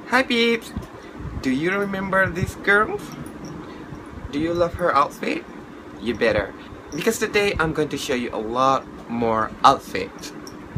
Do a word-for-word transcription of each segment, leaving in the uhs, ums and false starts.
Hi peeps! Do you remember this girl? Do you love her outfit? You better, because today I'm going to show you a lot more outfits.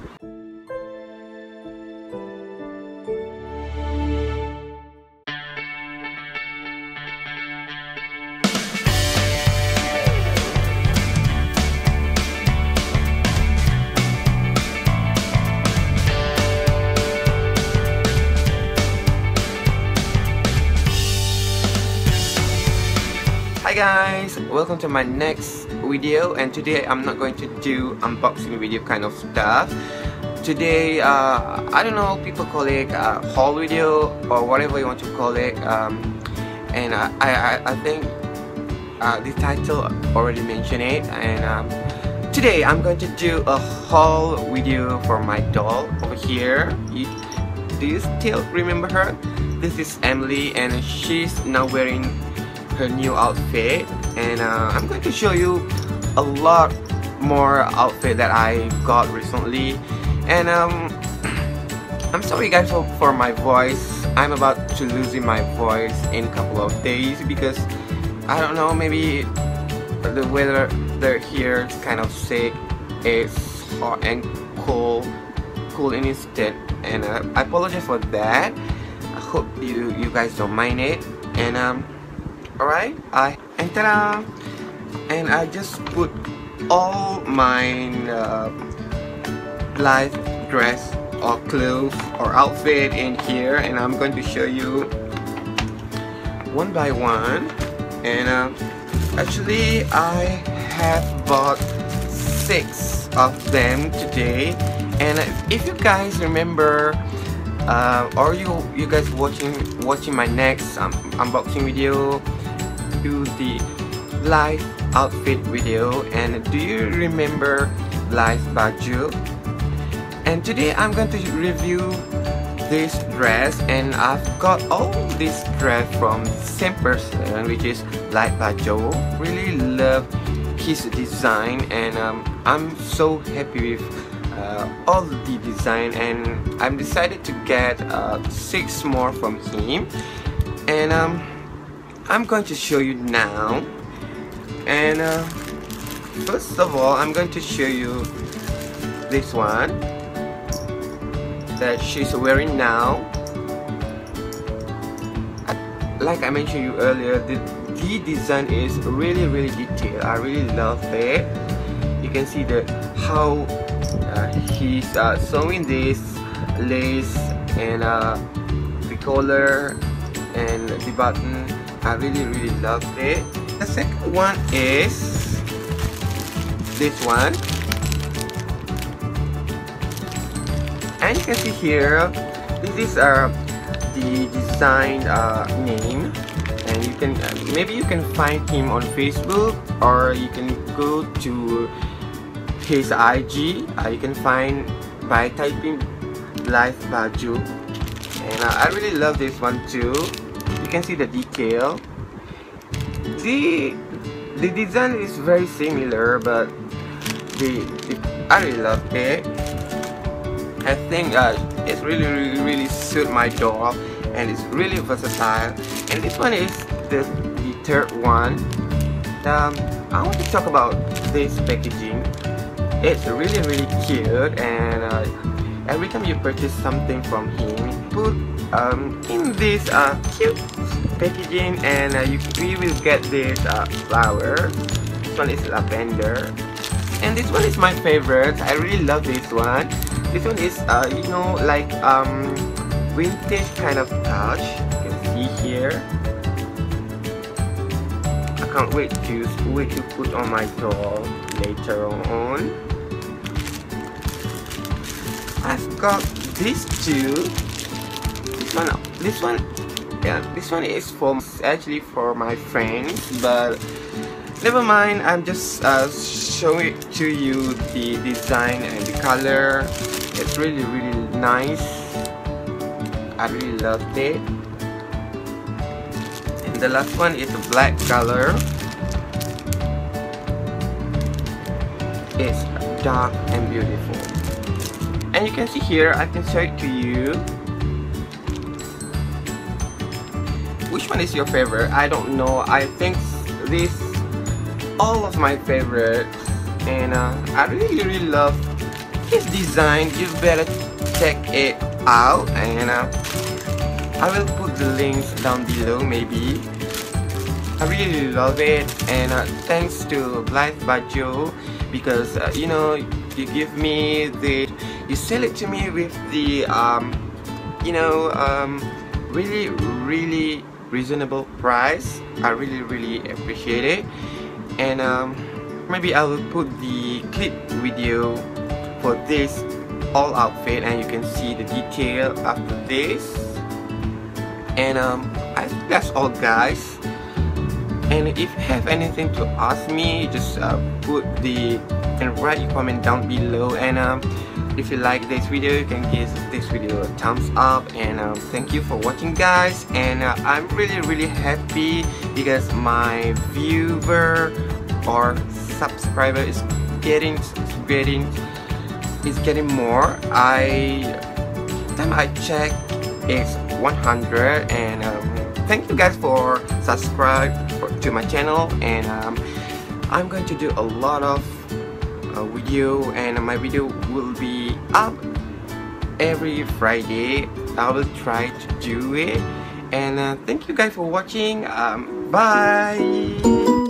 Hi guys, welcome to my next video, and today I'm not going to do unboxing video kind of stuff. Today uh, I don't know, people call it a haul video or whatever you want to call it, um, and I, I, I think uh, the title already mentioned it. And um, today I'm going to do a haul video for my doll over here. You, do you still remember her? This is Emily, and she's now wearing her new outfit, and uh, I'm going to show you a lot more outfit that I got recently. And um, I'm sorry guys for, for my voice. I'm about to losing my voice in a couple of days because I don't know, maybe the weather there here is kind of sick. It's hot and cool cool in instant, and uh, I apologize for that. I hope you you guys don't mind it. And um alright, I and ta-da! And I just put all my uh, live dress or clothes or outfit in here, and I'm going to show you one by one. And uh, actually I have bought six of them today. And if you guys remember, uh, or you you guys watching watching my next um, unboxing video, do the live outfit video, and do you remember live baju? And today I'm going to review this dress, and I've got all this dress from the same person, which is live baju. Really love his design, and um, I'm so happy with uh, all the design, and I'm decided to get uh, six more from him. And um, I'm going to show you now. And uh, first of all, I'm going to show you this one that she's wearing now. Like I mentioned you earlier, the, the design is really really detailed. I really love it. You can see the how uh, he's uh, sewing this lace and uh, the collar and the button. I really really loved it. The second one is this one, and you can see here this is uh, the design uh, name, and you can uh, maybe you can find him on Facebook, or you can go to his I G. Uh, you can find by typing live baju, and uh, I really love this one too. You can see the detail. The the design is very similar, but the, the I really love it. I think uh, it's really really really suit my doll, and it's really versatile. And this one is the, the third one. Um, I want to talk about this packaging. It's really really cute, and uh, every time you purchase something from him, put um, in this uh, cute packaging, and uh, you, we will get this uh, flower. This one is lavender, and this one is my favorite. I really love this one. This one is uh, you know, like um, vintage kind of touch. You can see here. I can't wait to wait to put on my doll later on. I've got these two. This one, this one, yeah, this one is for actually for my friends, but never mind. I'm just uh, showing to you the design and the color. It's really really nice. I really loved it. And the last one is a black color. It's dark and beautiful. And you can see here, I can show it to you. which one is your favorite? I don't know. I think this all of my favorite, and uh, I really really love his design. You better check it out, and uh, I will put the links down below maybe. I really love it, and uh, thanks to Blythe Baju, because uh, you know, you give me the, you sell it to me with the um, you know, um, really really reasonable price. I really really appreciate it, and um, maybe I will put the clip video for this all outfit, and you can see the detail after this. And um, I think that's all, guys. And if you have anything to ask me, just uh, put the and write your comment down below. And um, if you like this video, you can give this video a thumbs up. And um, thank you for watching, guys. And uh, I'm really really happy because my viewer or subscriber is getting getting is getting more. I time I check it's one hundred, and um, thank you guys for subscribe for, to my channel. And um, I'm going to do a lot of uh, video, and my video will be up every Friday. I will try to do it, and uh, thank you guys for watching. Um, bye.